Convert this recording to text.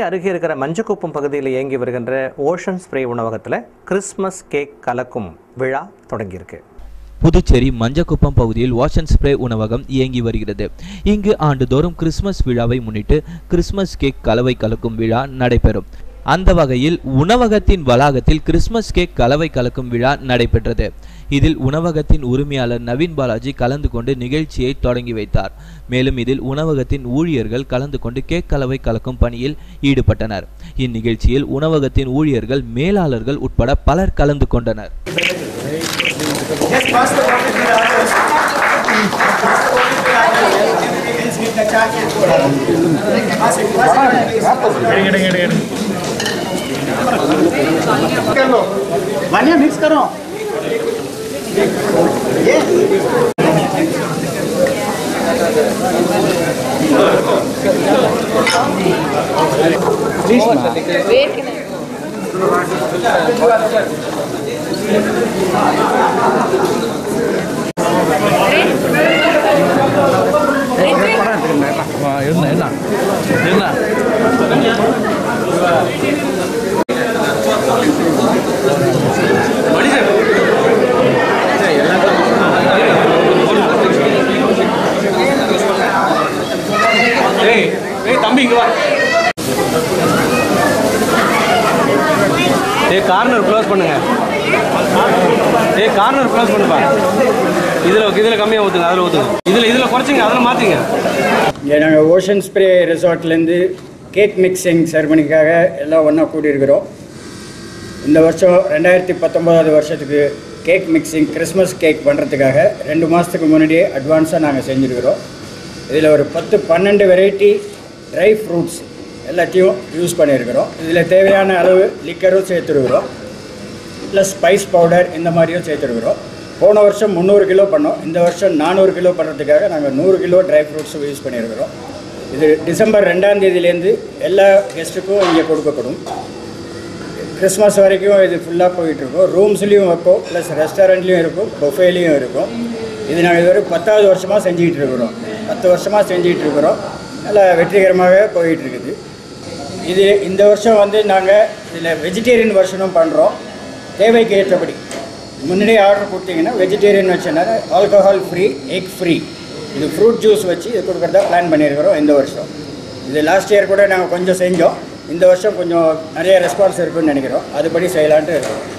அருகே இருக்கிற மஞ்சக்குப்பம் பகுதியில் இயங்கி வருகின்ற ஓஷன் ஸ்ப்ரே உணவகத்தில் கிறிஸ்மஸ் கேக் கலக்கும் விழா தொடங்கியிருக்கு. புதுச்சேரி மஞ்சக்குப்பம் பகுதியில் ஓஷன் ஸ்ப்ரே உணவகம் இயங்கி வருகிறது. இங்கு ஆண்டுதோறும் கிறிஸ்மஸ் விழாவை முன்னிட்டு கிறிஸ்மஸ் கேக் கலவை கலக்கும் விழா நடைபெறும். அந்த வகையில் உணவகத்தின் வளாகத்தில் கிறிஸ்மஸ் கேக் கலவை கலக்கும் விழா நடைபெற்றது. இதில் உணவகத்தின் உரிமையாளர் நவீன் பாலாஜி கலந்து கொண்டு நிகழ்ச்சியை தொடங்கி வைத்தார். மேலும் இதில் உணவகத்தின் ஊழியர்கள் கலந்து கொண்டு கேக் கலவை கலக்கும் பணியில் ஈடுபட்டனர். இந்நிகழ்ச்சியில் உணவகத்தின் ஊழியர்கள், மேலாளர்கள் உட்பட பலர் கலந்து கொண்டனர். मिक्स करो தம்பி இங்க வா. கார்னர் க்ளோஸ் பண்ணுங்க. கார்னர் க்ளோஸ் பண்ணுப்பா. இதில் கம்மியாக ஊற்றுங்க, அதில் ஊற்றுங்க. இதில் குறைச்சிங்க, அதில் மாற்றிங்க. நாங்கள் ஓஷன் ஸ்ப்ரே ரெசார்ட்லேருந்து கேக் மிக்சிங் செரமனிக்காக எல்லாம் ஒன்றா கூடியிருக்கிறோம். இந்த வருஷம் 2019 வருஷத்துக்கு கேக் மிக்சிங் கிறிஸ்மஸ் கேக் பண்ணுறதுக்காக 2 மாதத்துக்கு முன்னாடியே அட்வான்ஸாக நாங்கள் செஞ்சுருக்கிறோம். இதில் ஒரு 10-12 வெரைட்டி ட்ரை ஃப்ரூட்ஸ் எல்லாத்தையும் யூஸ் பண்ணியிருக்கிறோம். இதில் தேவையான அளவு லிக்கரும் சேர்த்துருக்குறோம், ப்ளஸ் ஸ்பைஸ் பவுடர் இந்த மாதிரியும் சேர்த்துருக்குறோம். போன வருஷம் 300 கிலோ பண்ணோம். இந்த வருஷம் 400 கிலோ பண்ணுறதுக்காக நாங்கள் 100 கிலோ ட்ரை ஃப்ரூட்ஸும் யூஸ் பண்ணியிருக்கிறோம். இது டிசம்பர் 2ஆம் தேதியிலேருந்து எல்லா கெஸ்ட்டுக்கும் இங்கே கொடுக்கப்படும். கிறிஸ்மஸ் வரைக்கும் இது ஃபுல்லாக போயிட்டுருக்கோம். ரூம்ஸ்லேயும் வைப்போம், ப்ளஸ் ரெஸ்டாரண்ட்லேயும் இருக்கும், பொஃபேலையும் இருக்கும். இது நாங்கள் இதுவரை 10வது வருஷமாக செஞ்சுக்கிட்டு இருக்கிறோம். 10 வருஷமாக செஞ்சுக்கிட்டு இருக்கிறோம். நல்லா வெற்றிகரமாக போயிட்டுருக்குது. இது இந்த வருஷம் நாங்கள் இதில் வெஜிடேரியன் வெர்ஷனும் பண்ணுறோம். தேவைக்கு ஏற்றபடி முன்னாடியே ஆர்டர் கொடுத்தீங்கன்னா vegetarian version, alcohol free, egg free, இது ஃப்ரூட் ஜூஸ் வச்சு இது கொடுக்குறதா பிளான் பண்ணியிருக்கிறோம் இந்த வருஷம். இது லாஸ்ட் இயர் கூட நாங்கள் கொஞ்சம் செஞ்சோம். இந்த வருஷம் கொஞ்சம் நிறைய ரெஸ்பான்ஸ் இருக்குன்னு நினைக்கிறோம். அதுபடி செய்யலான்ட்டு இருக்கோம்.